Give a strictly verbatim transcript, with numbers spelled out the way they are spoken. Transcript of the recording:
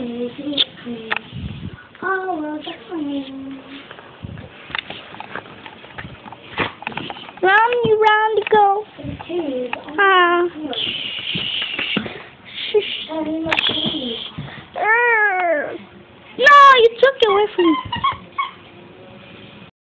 Oh, well, that's fine. Round you round to go. Ah. No, you took it away from me.